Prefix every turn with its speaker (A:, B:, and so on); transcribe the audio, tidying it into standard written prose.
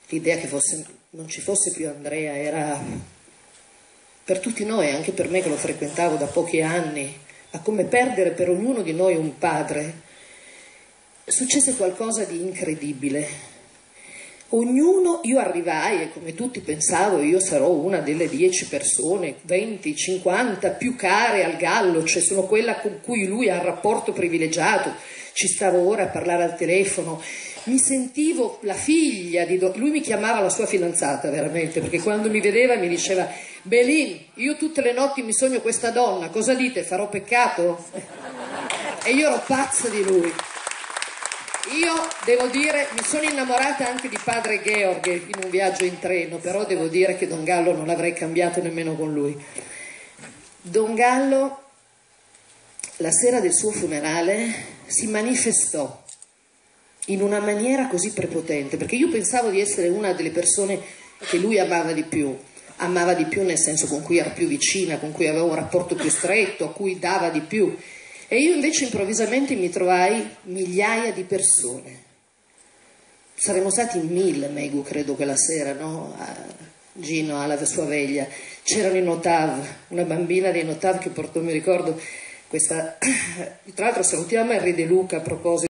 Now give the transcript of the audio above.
A: l'idea che non ci fosse più Andrea era per tutti noi, anche per me che lo frequentavo da pochi anni, ma come perdere per ognuno di noi un padre. Successe qualcosa di incredibile. Io arrivai e come tutti pensavo io sarò una delle 10 persone, 20, 50 più care al Gallo, cioè sono quella con cui lui ha un rapporto privilegiato. Ci stavo ora a parlare al telefono, mi sentivo la figlia di lui mi chiamava la sua fidanzata veramente, perché quando mi vedeva mi diceva: Belin, io tutte le notti mi sogno questa donna, cosa dite, farò peccato? E io ero pazza di lui. Io devo dire, mi sono innamorata anche di padre Georg in un viaggio in treno, però devo dire che Don Gallo non l'avrei cambiato nemmeno con lui. Don Gallo, la sera del suo funerale, si manifestò in una maniera così prepotente, perché io pensavo di essere una delle persone che lui amava di più nel senso con cui era più vicina, con cui aveva un rapporto più stretto, a cui dava di più. E io invece improvvisamente mi trovai migliaia di persone. Saremmo stati in 1000, Megu, credo, quella sera, no? Gino alla sua veglia. C'erano i Notav, una bambina dei Notav che portò, mi ricordo, questa... Tra l'altro salutiamo Henry De Luca a proposito.